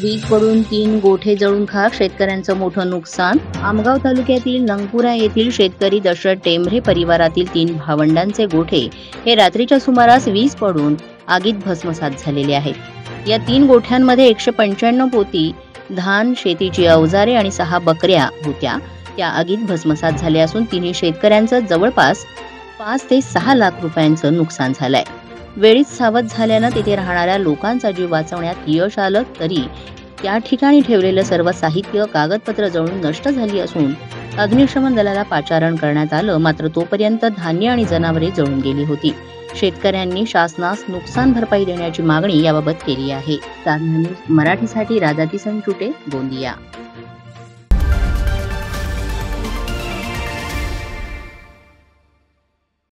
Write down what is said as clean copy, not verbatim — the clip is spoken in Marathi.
वीज पडून 3 गोठे जळून खाक, शेतकऱ्यांचं मोठं नुकसान. आमगाव तालुक्यातील नंगपुरा येथील शेतकरी दशरथ टेंभरे परिवारातील 3 भावंडांचे गोठे हे रात्रीच्या सुमारास वीज पडून आगीत भस्मसात झालेले आहेत. या 3 गोठ्यांमध्ये 195 पोती धान, शेतीची अवजारे आणि 6 बकऱ्या होत्या. त्या आगीत भस्मसात झाल्या असून तिन्ही शेतकऱ्यांचं जवळपास 5 ते 6 लाख रुपयांचं नुकसान झालंय. वेळीच सावध झाल्यानं तिथे राहणाऱ्या लोकांचा जीव वाचवण्यात यश आलं, तरी त्या ठिकाणी ठेवलेलं सर्व साहित्य, कागदपत्र जळून नष्ट झाली असून अग्निशमन दलाला पाचारण करण्यात आलं, मात्र तोपर्यंत धान्य आणि जनावरे जळून गेली होती. शेतकऱ्यांनी शासनास नुकसान भरपाई देण्याची मागणी याबाबत केली आहे. साधना न्यूज मराठीसाठी राजाती संचुटे, गोंदिया.